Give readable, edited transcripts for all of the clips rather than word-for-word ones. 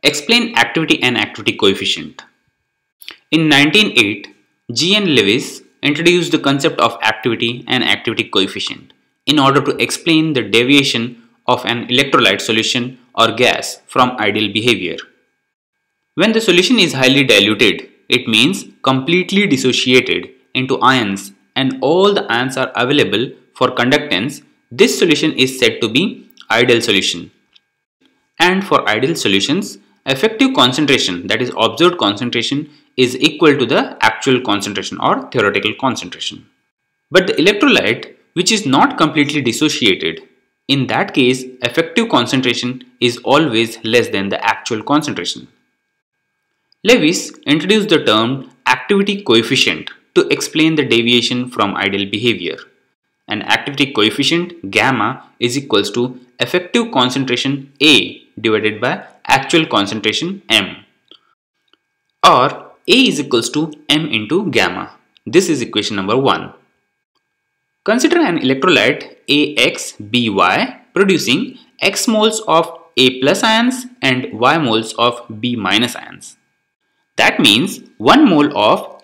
Explain activity and activity coefficient. In 1908, G. N. Lewis introduced the concept of activity and activity coefficient in order to explain the deviation of an electrolyte solution or gas from ideal behavior. When the solution is highly diluted, it means completely dissociated into ions and all the ions are available for conductance. This solution is said to be ideal solution. And for ideal solutions, effective concentration, that is observed concentration, is equal to the actual concentration or theoretical concentration. But the electrolyte which is not completely dissociated, in that case effective concentration is always less than the actual concentration. Lewis introduced the term activity coefficient to explain the deviation from ideal behavior. An activity coefficient gamma is equals to effective concentration A divided by actual concentration M, or A is equals to M into gamma. This is equation number 1. Consider an electrolyte AXBY producing X moles of A plus ions and Y moles of B minus ions. That means 1 mole of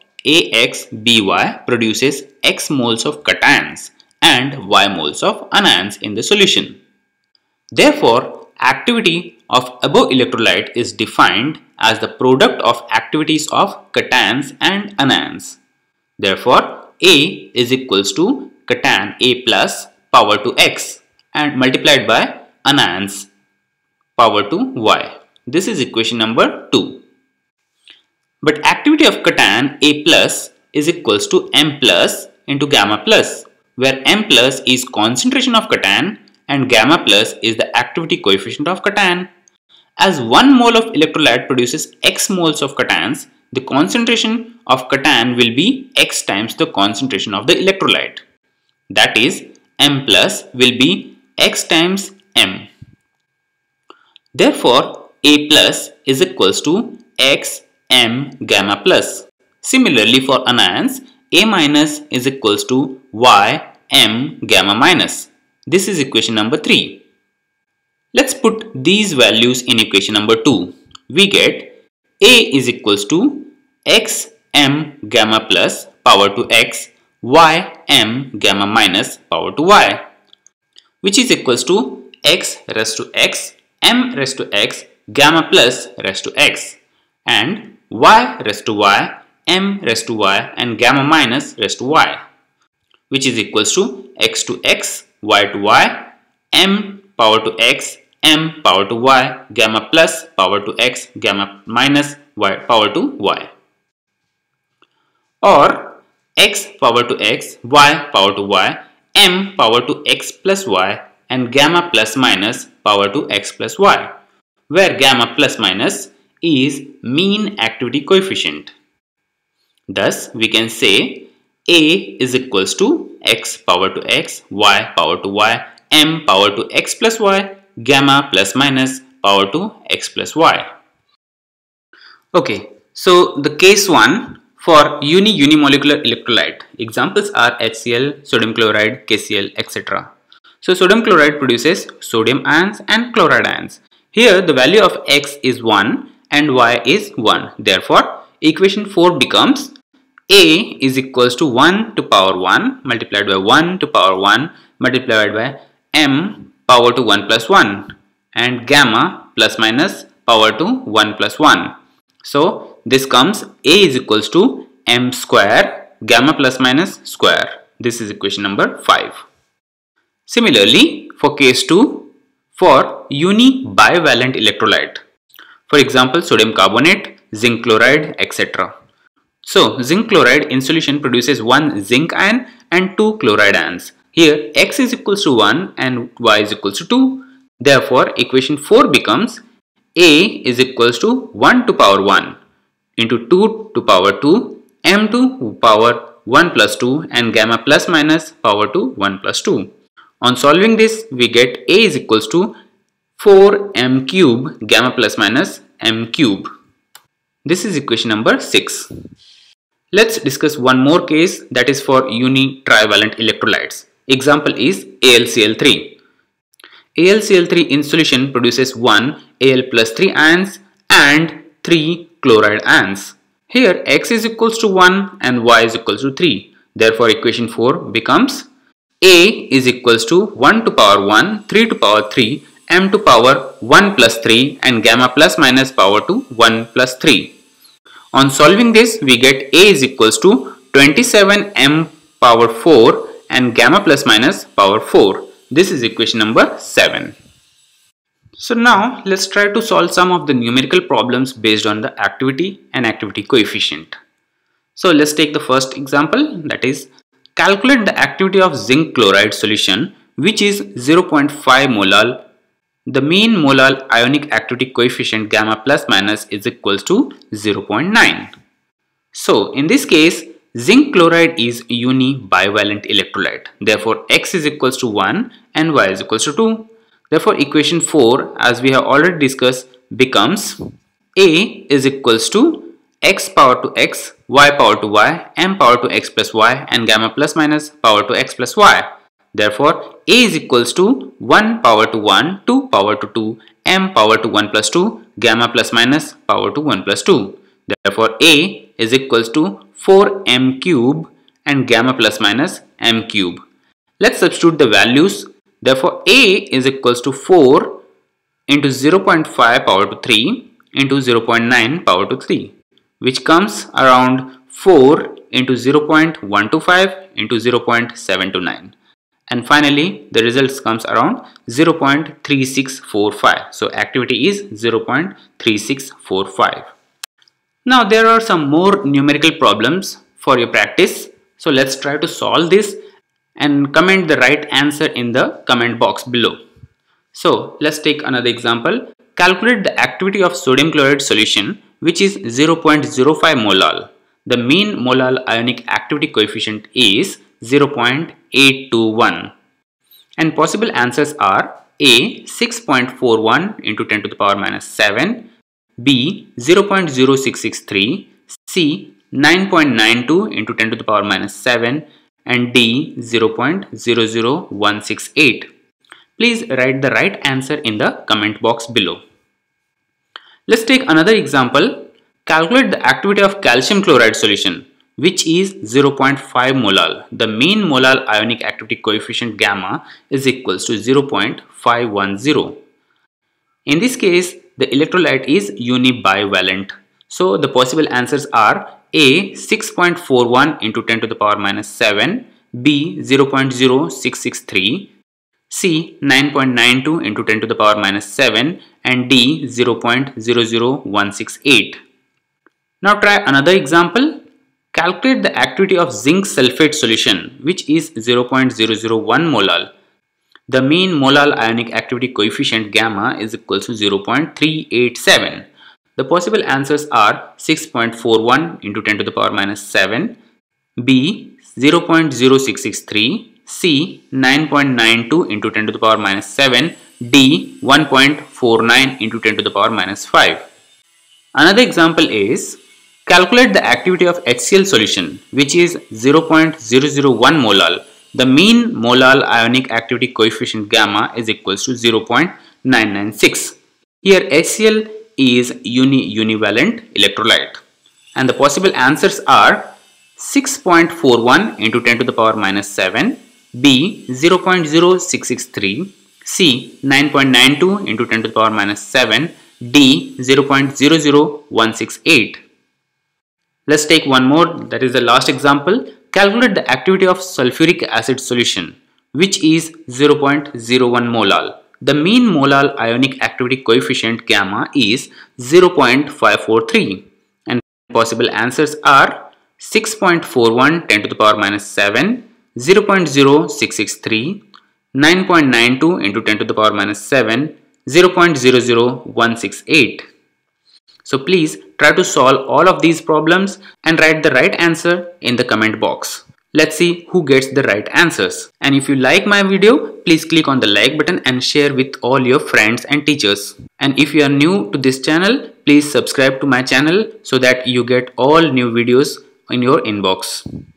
AXBY produces X moles of cations and Y moles of anions in the solution. Therefore, activity of above electrolyte is defined as the product of activities of cations and anions. Therefore, A is equals to cation A plus power to X and multiplied by anions power to Y. This is equation number 2. But activity of cation A plus is equals to M plus into gamma plus, where M plus is concentration of cation and gamma plus is the activity coefficient of cation. As 1 mole of electrolyte produces X moles of cations, the concentration of cation will be X times the concentration of the electrolyte. That is, M plus will be X times M. Therefore, A plus is equals to X M gamma plus. Similarly, for anions, A minus is equals to Y M gamma minus. This is equation number 3. Let's put these values in equation number 2. We get A is equals to X M gamma plus power to X Y M gamma minus power to Y, which is equals to X raised to X, M raised to X, gamma plus raised to X, and Y raised to Y, M raised to Y, and gamma minus raised to Y, which is equals to X to X, Y to Y, M power to X, M power to Y, gamma plus power to X, gamma minus Y power to Y, or X power to X, Y power to Y, M power to X plus Y, and gamma plus minus power to X plus Y, where gamma plus minus is mean activity coefficient. Thus, we can say A is equals to X power to X, Y power to Y, M power to X plus Y, gamma plus minus power to X plus Y. Okay, so the case 1 for unimolecular electrolyte, examples are HCl, sodium chloride, KCl, etc. So sodium chloride produces sodium ions and chloride ions. Here the value of X is 1 and Y is 1. Therefore, equation 4 becomes A is equals to 1 to power 1 multiplied by 1 to power 1 multiplied by M power to 1 plus 1 and gamma plus minus power to 1 plus 1. So this comes A is equals to M square gamma plus minus square. This is equation number 5. Similarly, for case 2, for uni-bivalent electrolyte, for example sodium carbonate, zinc chloride, etc. So zinc chloride in solution produces 1 zinc ion and 2 chloride ions. Here X is equals to 1 and Y is equals to 2. Therefore, equation 4 becomes A is equals to 1 to power 1 into 2 to power 2, M to power 1 plus 2 and gamma plus minus power to 1 plus 2. On solving this, we get A is equals to 4m cube gamma plus minus m cube. This is equation number 6. Let's discuss one more case, that is for uni-trivalent electrolytes. Example is AlCl3. AlCl3 in solution produces 1 Al plus 3 ions and 3 chloride ions. Here x is equals to 1 and y is equals to 3. Therefore equation 4 becomes A is equals to 1 to power 1, 3 to power 3, m to power 1 plus 3 and gamma plus minus power to 1 plus 3. On solving this, we get A is equals to 27 m power 4 and gamma plus minus power 4. This is equation number 7. So now let's try to solve some of the numerical problems based on the activity and activity coefficient. So let's take the first example, that is calculate the activity of zinc chloride solution which is 0.5 molal. The mean molal ionic activity coefficient gamma plus minus is equals to 0.9. So in this case, zinc chloride is uni-bivalent electrolyte. Therefore x is equals to 1 and y is equals to 2. Therefore equation 4, as we have already discussed, becomes A is equals to x power to x, y power to y, m power to x plus y and gamma plus minus power to x plus y. Therefore A is equals to 1 power to 1, 2 power to 2, m power to 1 plus 2, gamma plus minus power to 1 plus 2. Therefore A is equals to 4m cube and gamma plus minus m cube. Let's substitute the values. Therefore A is equals to 4 into 0.5 power to 3 into 0.9 power to 3, which comes around 4 into 0.125 into 0.729. And finally the results comes around 0.3645. So activity is 0.3645. Now there are some more numerical problems for your practice. So let's try to solve this and comment the right answer in the comment box below. So let's take another example. Calculate the activity of sodium chloride solution which is 0.05 molal. The mean molal ionic activity coefficient is 0.821 and possible answers are A 6.41 into 10 to the power minus 7, B 0.0663, C 9.92 into 10 to the power minus 7 and D 0.00168. Please write the right answer in the comment box below. Let's take another example. Calculate the activity of calcium chloride solution which is 0.5 molal. The mean molal ionic activity coefficient gamma is equals to 0.510. In this case, the electrolyte is uni-bivalent. So the possible answers are A 6.41 into 10 to the power minus 7, B 0.0663, C 9.92 into 10 to the power minus 7 and D 0.00168. Now try another example. Calculate the activity of zinc sulfate solution which is 0.001 molal. The mean molal ionic activity coefficient gamma is equal to 0.387. The possible answers are 6.41 into 10 to the power minus 7, B 0.0663, C 9.92 into 10 to the power minus 7, D 1.49 into 10 to the power minus 5. Another example is calculate the activity of HCl solution which is 0.001 molal. The mean molal ionic activity coefficient gamma is equals to 0.996. Here HCl is univalent electrolyte and the possible answers are 6.41 into 10 to the power minus 7, B 0.0663, C 9.92 into 10 to the power minus 7, D 0.00168. Let's take one more, that is the last example. Calculate the activity of sulfuric acid solution which is 0.01 molal. The mean molal ionic activity coefficient gamma is 0.543 and possible answers are 6.41 10 to the power minus 7, 0.0663, 9.92 into 10 to the power minus 7, 0.00168. So please try to solve all of these problems and write the right answer in the comment box. Let's see who gets the right answers. And if you like my video, please click on the like button and share with all your friends and teachers. And if you are new to this channel, please subscribe to my channel so that you get all new videos in your inbox.